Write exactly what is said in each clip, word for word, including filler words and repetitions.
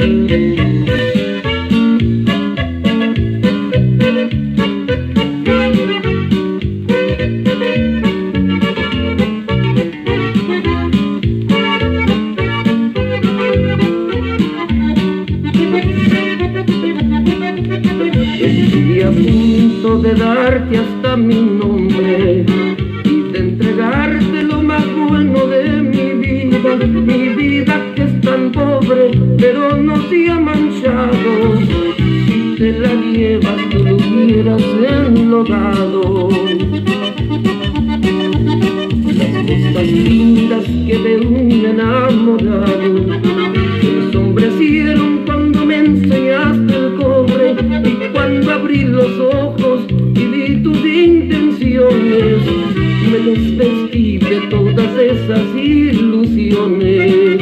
Estoy a punto de darte hasta mi nombre y de entregarte lo más bueno de mi vida, mi vida que es tan pobre pero no se ha manchado. Si te la llevas tú lo hubieras enlodado. Las cosas lindas que de un enamorado se ensombrecieron cuando me enseñaste el cobre, y cuando abrí los ojos y vi tus intenciones, me desvestí de todas esas ilusiones.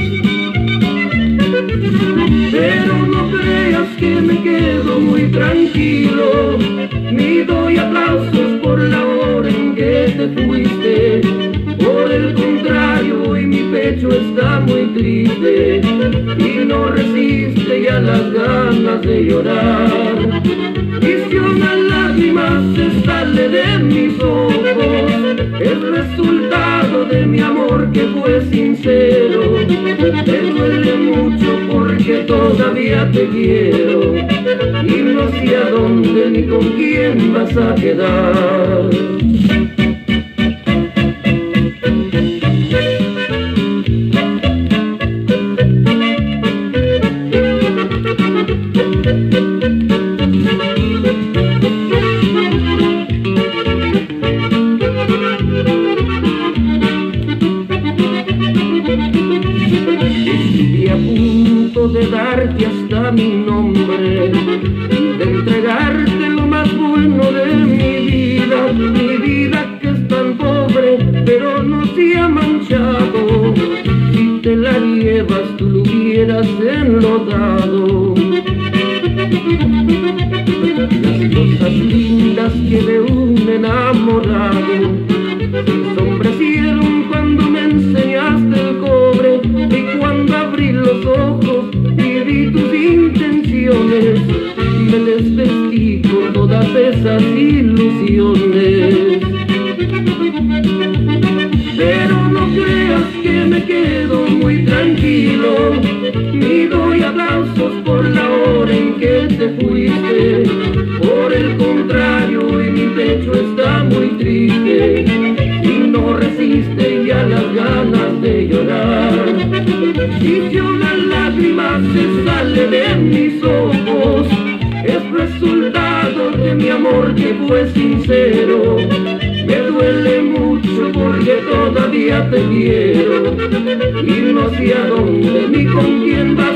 Pero no creas que me quedo muy tranquilo, ni doy aplausos por la hora en que te fuiste. Por el contrario, hoy mi pecho está muy triste y no resiste ya las ganas de llorar. Y si una lágrima se sale de mis ojos, es resultado de mi amor que fue sincero. Te duele mucho porque todavía te quiero y no sé a dónde ni con quién vas a quedar. Estoy a punto de darte hasta mi nombre y de entregarte lo más bueno de mi vida, mi vida que es tan pobre pero no se ha manchado. Si te la llevas tú lo hubieras enlodado. Las cosas lindas que de un enamorado se ensombrecieron cuando me enseñaste el cobre, y cuando abrí los ojos y vi tus intenciones, me desvestí con todas esas ilusiones. Pero no creas que me quedo muy tranquilo, ni doy aplausos por la hora en que te fuiste. Por el contrario, hoy mi pecho está muy triste y no resiste ya las ganas de llorar. Y si una lágrima se sale de mis ojos, es resultado de mi amor que fue sincero. Me duele mucho porque todavía te quiero y no sé a dónde ni con quién vas